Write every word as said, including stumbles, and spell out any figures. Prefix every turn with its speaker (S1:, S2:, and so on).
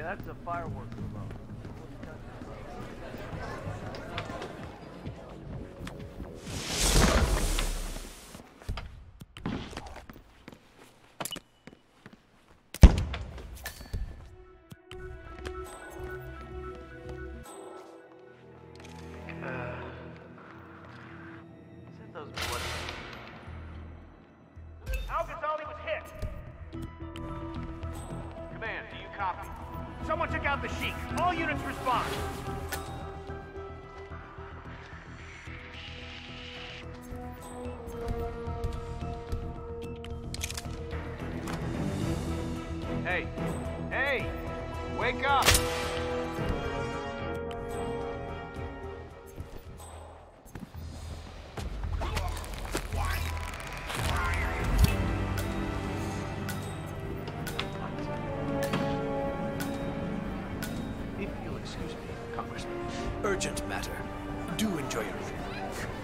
S1: that's a fireworks remote.
S2: Someone took out the Sheikh. All units respond.
S1: Hey! Hey! Wake up!
S3: Urgent matter. Do enjoy your food.